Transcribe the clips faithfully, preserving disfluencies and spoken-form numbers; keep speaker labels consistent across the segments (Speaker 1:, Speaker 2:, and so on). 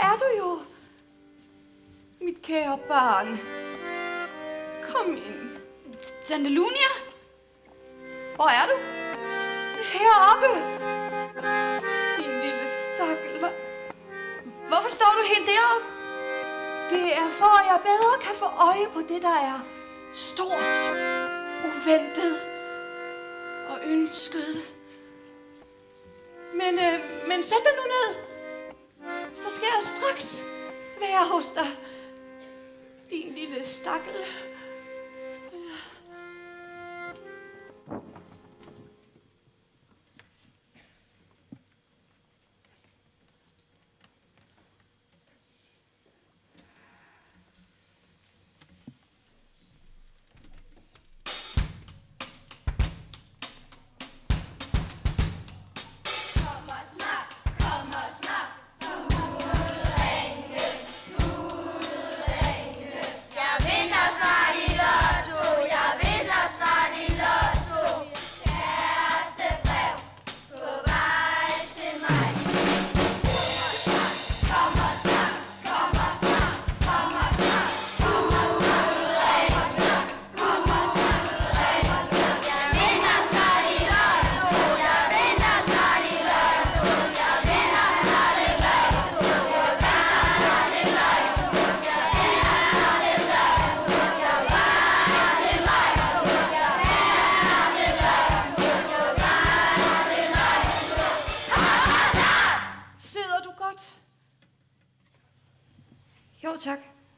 Speaker 1: er du jo. Mit kære barn. Kom ind.
Speaker 2: Tante Lunia? Hvor er du?
Speaker 1: Heroppe. Din lille stakkel.
Speaker 2: Hvorfor står du helt deroppe?
Speaker 1: Det er for, at jeg bedre kan få øje på det, der er stort, uventet og ønsket. Men, øh, men sæt dig nu ned. Så skal jeg straks være hos dig. Din lille stakkel.
Speaker 2: Jo, tak.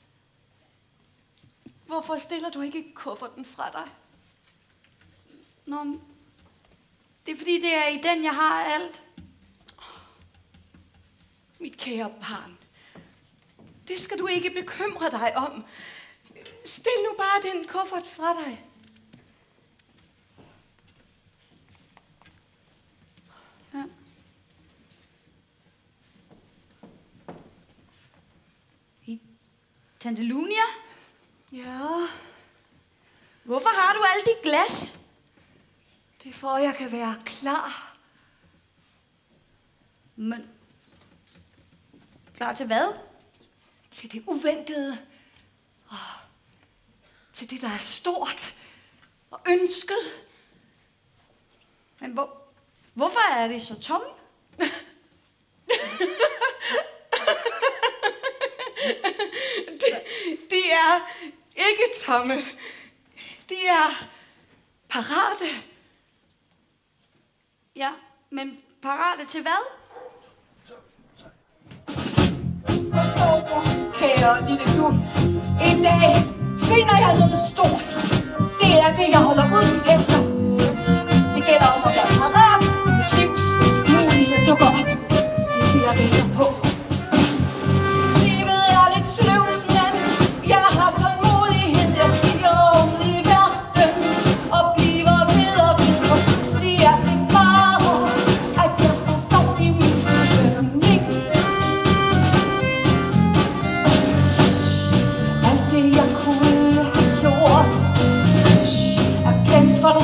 Speaker 1: Hvorfor stiller du ikke kufferten fra dig?
Speaker 2: Nå, det er fordi, det er i den, jeg har alt.
Speaker 1: Mit kære barn, det skal du ikke bekymre dig om. Stil nu bare den kuffert fra dig.
Speaker 2: Ja. Tante Lunia?
Speaker 1: Ja?
Speaker 2: Hvorfor har du alle de glas?
Speaker 1: Det er for, at jeg kan være klar.
Speaker 2: Men... Klar til hvad?
Speaker 1: Til det uventede. Og til det, der er stort og ønsket.
Speaker 2: Men hvor... Hvorfor er det så tomme?
Speaker 1: de, de er ikke tomme. De er parate.
Speaker 2: Ja, men parate til hvad?
Speaker 1: Forstår du, kære lille du? En dag finder jeg noget stort. Det er det, jeg holder ud efter. Det gælder om at være parat. Mit livs mulighed dukker op. Det er det, jeg venter på. Livet er lidt sløvt, men jeg har tålmodighed. Jeg stiger ud i verden og bliver ved og ved. Og pludselig er det bare, at jeg får fat i min belønning. Alt det, jeg kunne have gjort, er glemt for dig.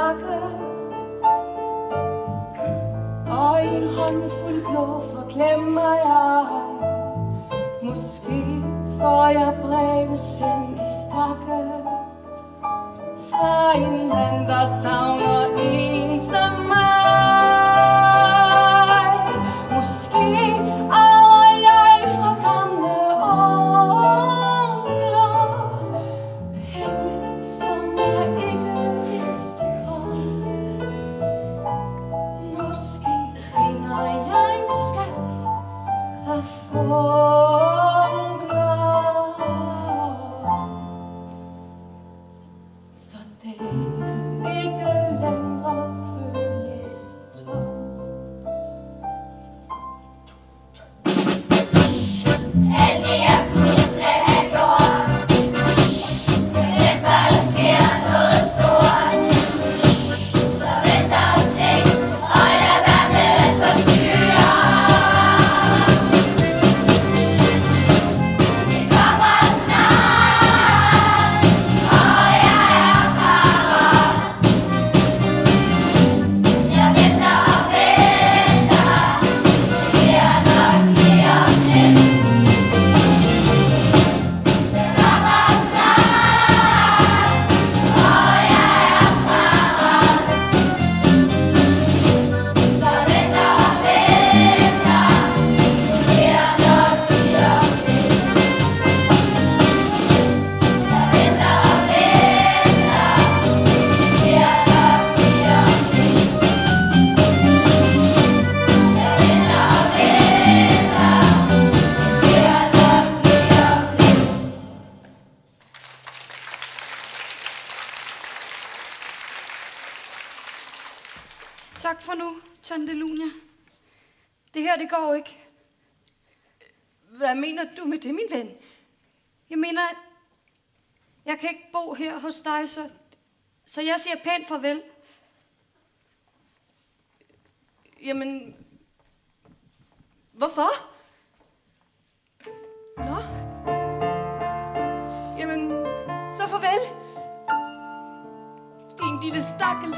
Speaker 1: stakke. Og en håndfuld blå forklemmer jeg. Måske får jeg breve sendt i stakke. Fra en mand, der savner en som mig. Måske arver jeg fra gamle onkler penge, som jeg ikke vidste om. Måske finder jeg en skat, der funkler, så det ikke længere føles tom.
Speaker 3: Alt det jeg kunne have gjort, men før der sker noget stort, så vent og se, og lad være med at forstyrre. Det kommer snart, og jeg er parat. Jeg venter og venter, sker nok lige om lidt. Det kommer snart, og jeg er parat. Jeg venter og venter, sker nok lige om lidt. Jeg venter og venter, sker nok lige om lidt. Jeg venter og venter, sker nok lige om lidt.
Speaker 2: Tak for nu, Tante Lunia. Det her, det går ikke.
Speaker 1: Hvad mener du med det, min ven?
Speaker 2: Jeg mener, at jeg kan ikke bo her hos dig, så, så jeg siger pænt farvel.
Speaker 1: Jamen, hvorfor? Nå? Jamen, så farvel. Din lille stakkel.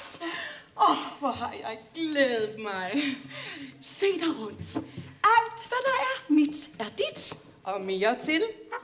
Speaker 4: Åh, oh, hvor har jeg glædet mig. Se dig rundt. Alt, hvad der er mit, er dit. Og mere til.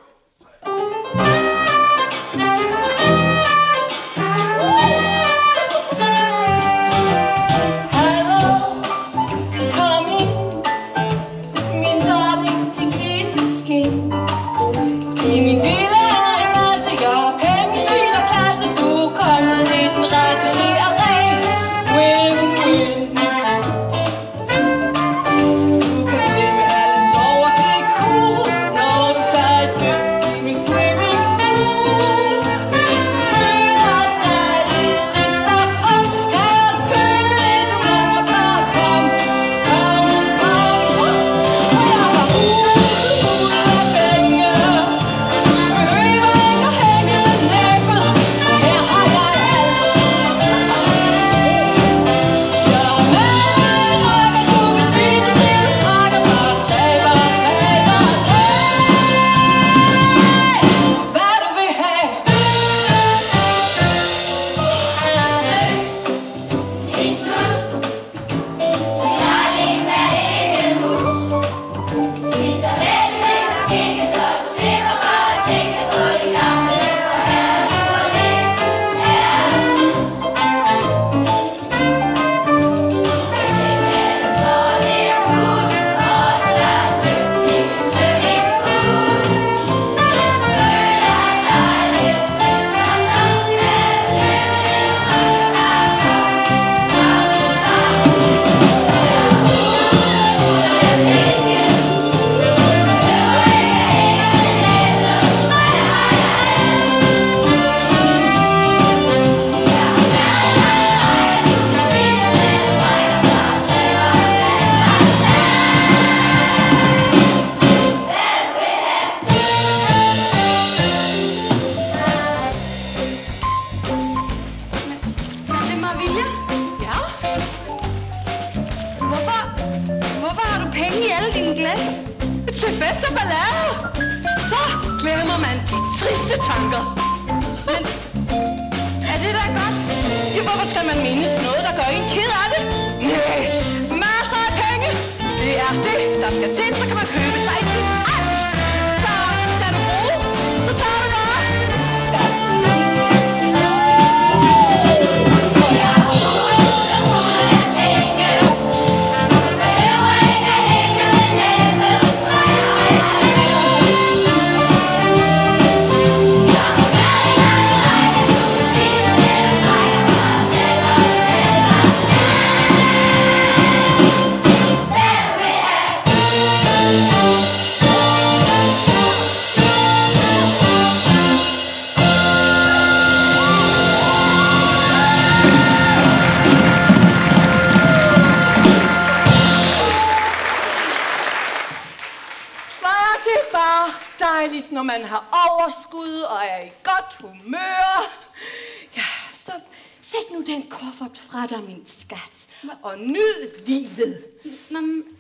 Speaker 4: Når man har overskud og er i godt humør. Ja, så sæt nu den kuffert fra dig, min skat, og nyd livet.
Speaker 2: Nå,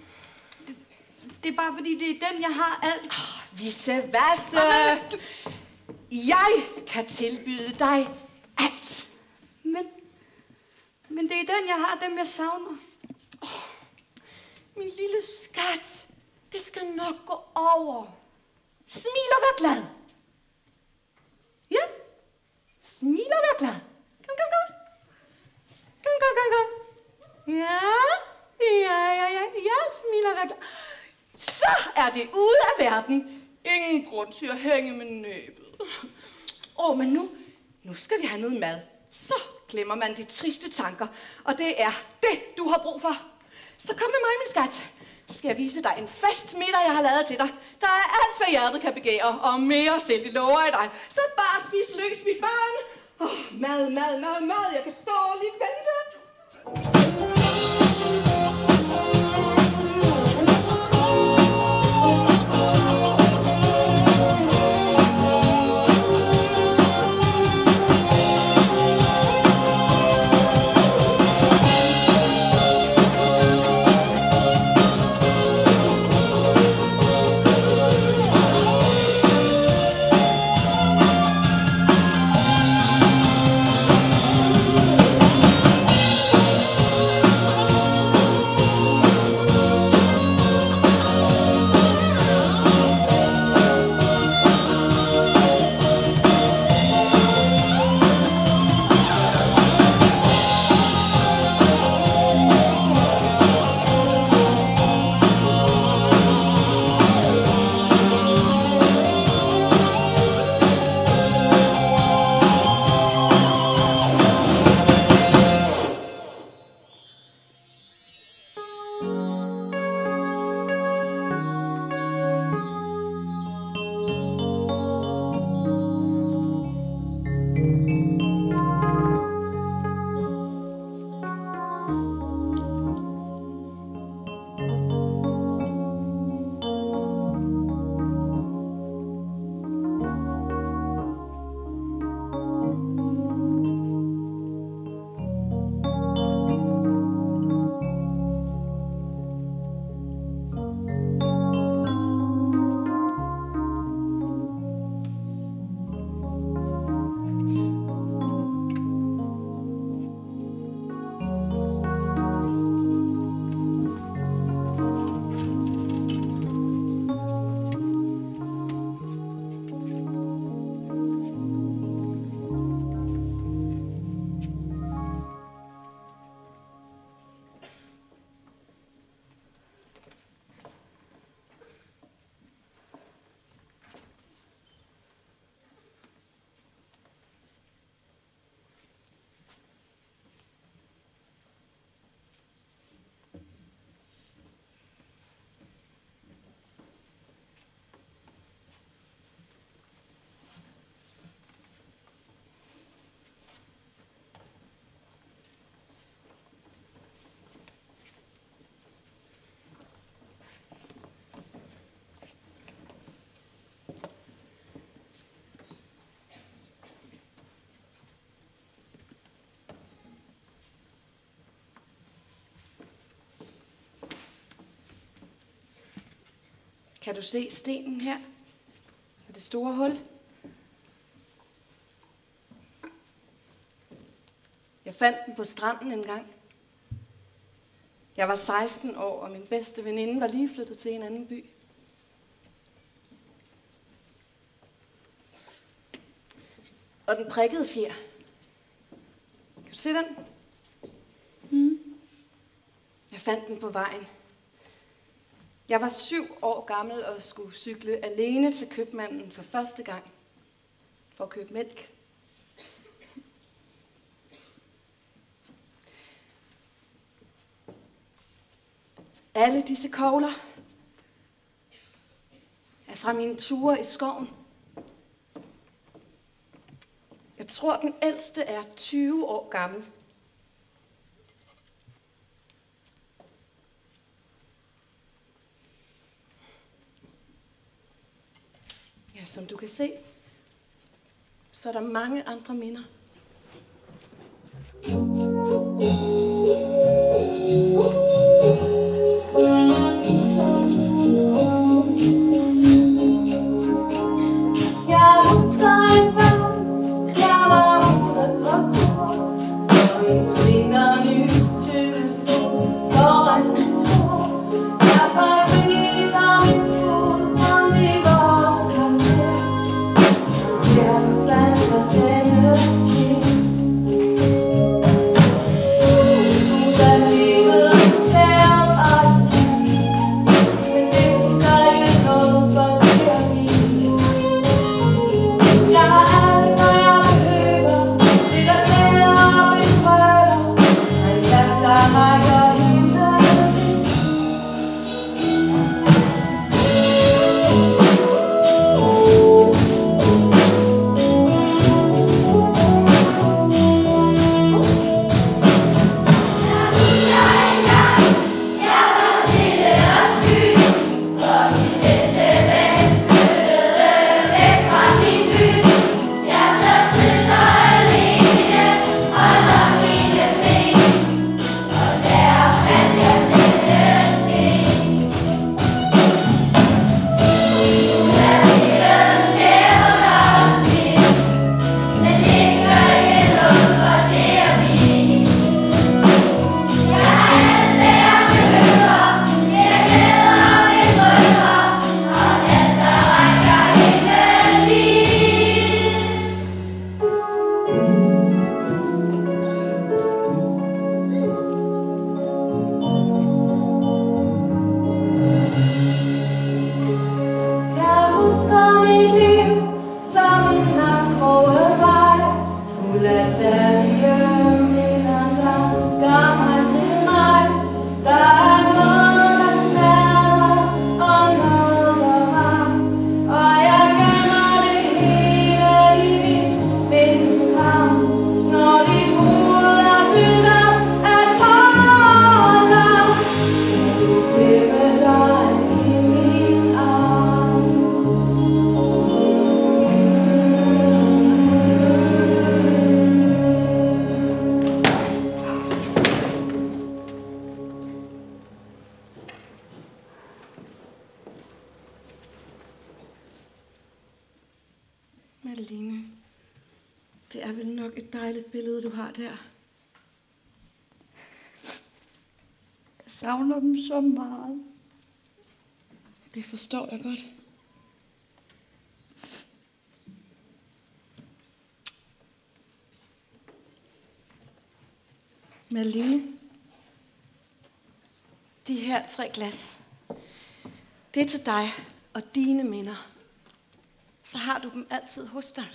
Speaker 2: det, det er bare fordi, det er den, jeg har alt.
Speaker 4: Oh, visse vasse. Jeg kan tilbyde dig alt.
Speaker 2: Men, men det er den, jeg har, dem jeg savner.
Speaker 4: Oh, min lille skat, det skal nok gå over. Smil og vær glad. Ja, smil og vær glad. Kom, kom, kom. Kom, kom, kom, kom. Ja, ja, ja, ja, ja, smil og vær glad. Så er det ude af verden. Ingen grund til at hænge med næbet. Åh, oh, men nu, nu skal vi have noget mad. Så glemmer man de triste tanker, og det er det, du har brug for. Så kom med mig, min skat. Så skal jeg vise dig en fast middag, jeg har lavet til dig. Der er alt, hvad hjertet kan begære, og mere til, det lover jeg dig. Så bare spis løs, mit barn. Oh, mad, mad, mad, mad. Jeg kan dårligt vente. Kan du se stenen her? Og det store hul? Jeg fandt den på stranden en gang. Jeg var seksten år, og min bedste veninde var lige flyttet til en anden by. Og den prikkede fjer. Kan du se den?
Speaker 2: Mm.
Speaker 4: Jeg fandt den på vejen. Jeg var syv år gammel og skulle cykle alene til købmanden for første gang for at købe mælk. Alle disse kogler er fra mine ture i skoven. Jeg tror, den ældste er tyve år gammel. Ja, som du kan se, så er der mange andre minder. Madeline, det er vel nok et dejligt billede, du har der.
Speaker 2: Jeg savner dem så meget.
Speaker 4: Det forstår jeg godt. Madeline, de her tre glas, det er til dig og dine minder. Så har du dem altid hos dig.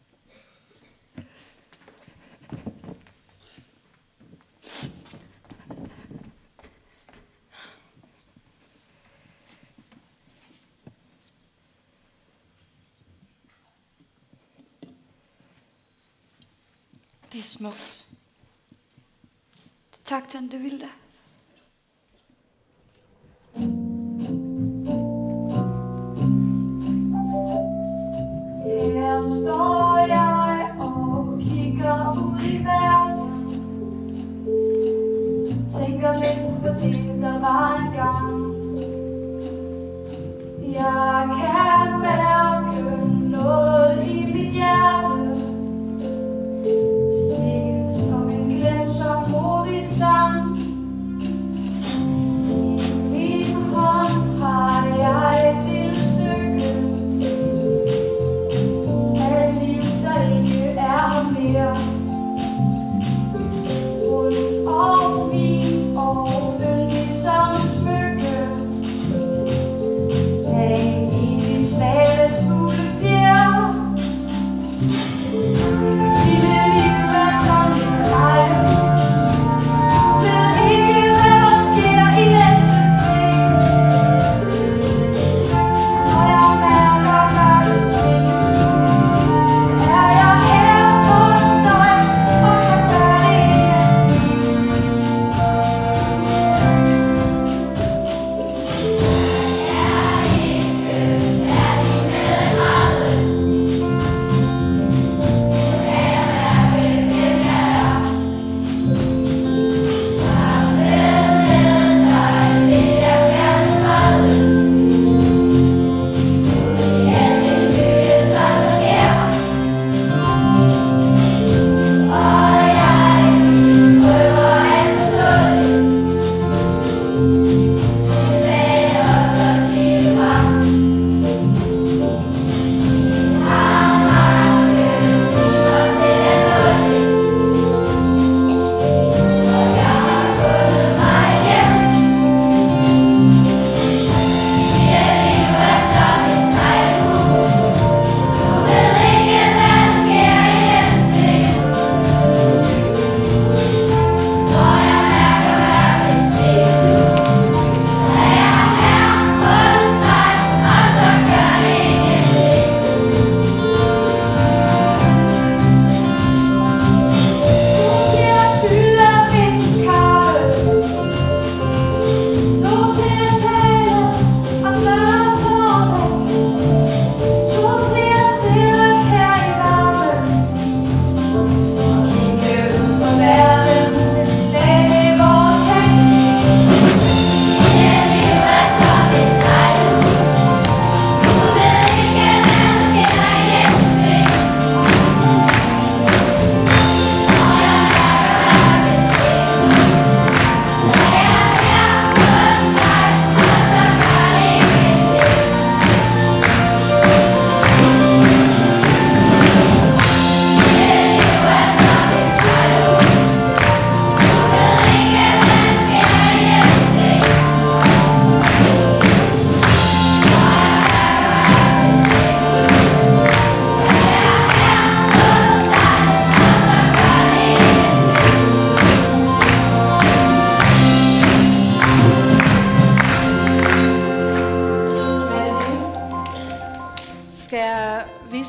Speaker 4: Det er smukt.
Speaker 2: Tak, tante Vilda.
Speaker 3: Her står jeg og kigger ud i verden. Tænker lidt på det, der var engang. Jeg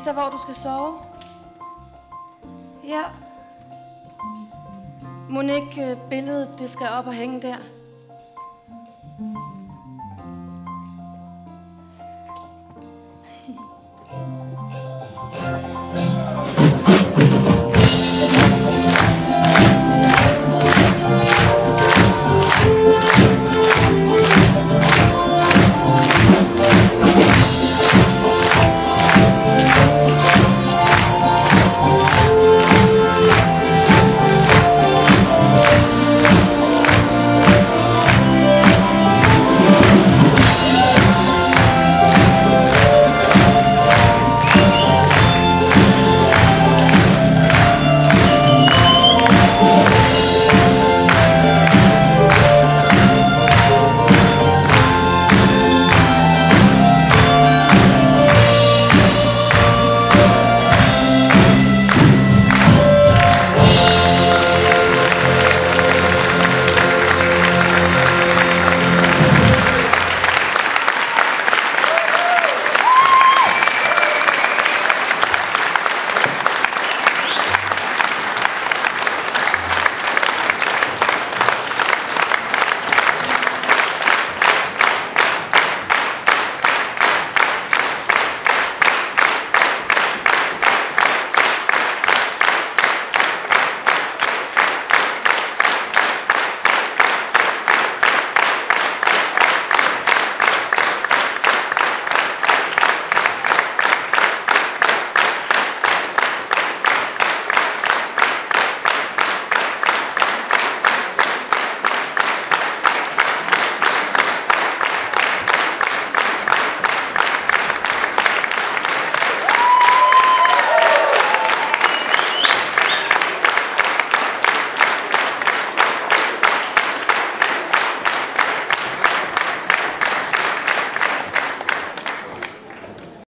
Speaker 4: der, hvor du skal sove?
Speaker 2: Ja,
Speaker 4: Mon ikke øh, billedet, det skal op og hænge der?